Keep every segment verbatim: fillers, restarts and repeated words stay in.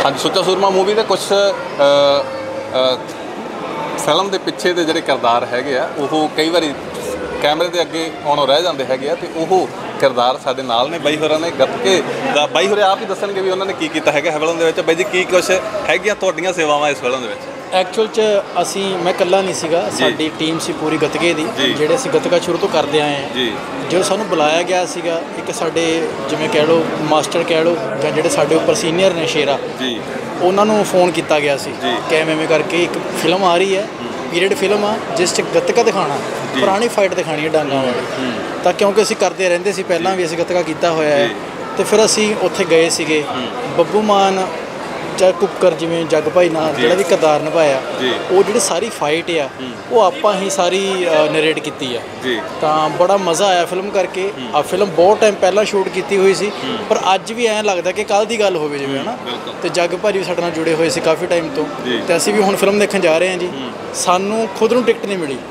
हाँ सुच्चा सूरमा मूवी के कुछ फिल्म के पिछे के जोड़े किरदार है वो कई बार कैमरे के अगे आउणों रह जाते हैं तो वो किरदार साडे नाल ने बाई होरां ने गतके दा बाई होरे आप ही दसणगे भी उन्होंने की कीता है फिल्म दे विच। बाई जी की कुछ है तुहाडीआं सेवावां इस फिल्म दे विच? एक्चुअल च असी मैं कल्ला नहीं सीगा, साडी टीम सी पूरी गतके दी जिहड़े असीं गतका शुरू तो करते आए हैं। जो सानू बुलाया गया सीगा एक साडे जिवें कह लो मास्टर कह लो जां जिहड़े साडे उपर सीनियर ने शेरा उन्होंने फोन किया गया सी कि एवें करके एक फिल्म आ रही है पीरियड फिल्म आ जिस च गतका दिखाना पुरानी फाइट दिखानी है डांगा वाली। तो क्योंकि असीं करते रहंदे सी पहलां भी असीं गतका कीता होया है तो फिर असीं उत्थे गए सीगे। बब्बू मान चाहे कुकर जिवें जग भाई नाल जिहड़ा भी किरदार निभाया वो जिहड़ी सारी फाइट आ वो आपां ही सारी नरेट कीती है। तो बड़ा मज़ा आया फिल्म करके। आ फिल्म बहुत टाइम पहला शूट की हुई सी पर अज भी ऐं लगदा कि कल की गल होवे जिवें है ना। तो जग भाजी भी साडे नाल जुड़े हुए सी काफ़ी टाइम तो ते असीं भी हुण फिल्म देखण जा रहे हैं जी। सानू खुद नूं टिकट नहीं मिली,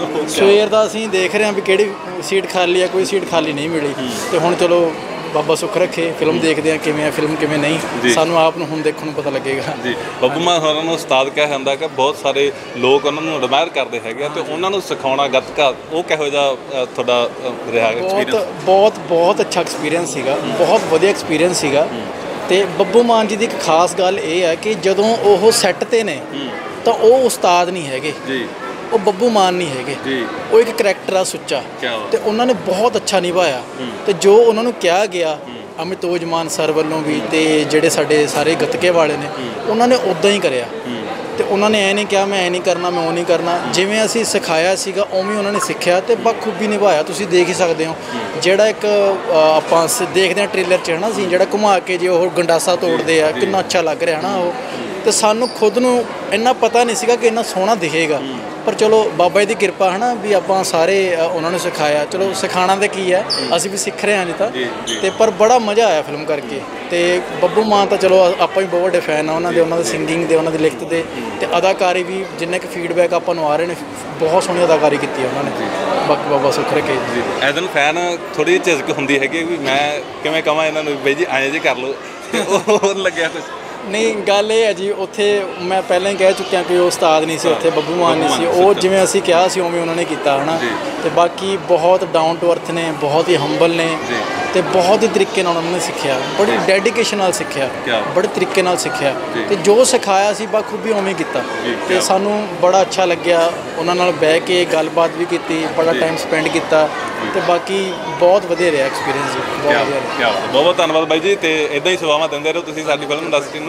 सवेर दा असीं देख रहे हैं भी किहड़ी सीट खाली है, कोई सीट खाली नहीं मिली। तो हुण चलो बाबा सुख रखे फिल्म देखते हैं किवें फिल्म किवें नहीं सानू आप नूं हुण देखण नूं पता लगेगा जी। बब्बू मान होरां नूं उस्ताद कहा जांदा कि बहुत सारे लोग उन्हां नूं एडमायर करदे हैगे ते उन्हां नूं सिखाउणा गतका वो किहो जिहा तुहाडा रिहा एक्सपीरियंस? बहुत बहुत अच्छा एक्सपीरियंस सीगा, बहुत वधिया एक्सपीरियंस सीगा। ते बब्बू मान जी दी एक खास गल ये है कि जदों ओह सैट ते ने तां ओह उस्ताद नहीं हैगे जी, वो बब्बू मान नहीं है, वो एक करैक्टर आ सुच्चा तो उन्होंने बहुत अच्छा निभाया। तो जो उन्होंने कहा गया अमितोज मान सर वालों भी तो जोड़े साढ़े सारे गतके वाले ने उन्होंने उदा ही कराया। तो उन्होंने ऐ नहीं कहा मैं ऐ नहीं करना मैं वो नहीं करना, जिमें असी सिखाया सीगा उवें उन्होंने सीखिया तो बखूबी निभाया। तुसीं देख ही सकते हो जोड़ा एक आपां देखते हैं ट्रेलर च है ना सी जोड़ा घुमा के जो वो गंडासा तोड़ते हैं कितना अच्छा लग रहा है ना वो। तो सानू खुद नूं इन्ना पता नहीं सीगा कि इन्ना सोहना दिखेगा पर चलो बाबा जी की कृपा है ना भी आपां सारे उन्होंने सिखाया। चलो सिखाना तो की है असीं भी सीख रहे हैं नहीं तो ते पर बड़ा मज़ा आया फिल्म करके। तो बब्बू मान तो चलो आपां भी बहुत बड़े फैन आ उन्होंने उन्होंने सिंगिंग के उन्होंने लिखत के ते अदाकारी भी जिन्ने क फीडबैक आपां नूं आ रहे हैं बहुत सोहनी अदाकारी की उन्होंने बाकी बाबा सुख रखे। एज एन फैन थोड़ी झिझक होंदी हैगी भी मैं किवें कहां इन्हां नूं बई जी आए जी कर लो तो लग्या कुछ नहीं गल ये है जी उत्थे मैं पहले ही कह चुकिया कि उस्ताद नहीं सी उत्थे बब्बू मान नहीं सी वो जिवें असीं कहा सी उवें उन्होंने कीता है ना। तो बाकी बहुत डाउन टू अर्थ ने बहुत ही हंबल ने तो बहुत ही तरीके नाल उन्होंने सीखिया बड़ी डेडिकेशन नाल सीखिया बड़े तरीके नाल सीखिया तो जो सिखाया सी बखूबी उवें कीता। तो सानू बड़ा अच्छा लग्या उन्हां नाल बैठ के गलबात भी की बड़ा टाइम स्पेंड किया तो बाकी बहुत वधिया रहा एक्सपीरियंस। बहुत वधिया बहुत बहुत धन्यवाद बाई जी। तो इदां ही सेवावां दिंदे रहो तुसीं साडी फिल्म इंडस्ट्री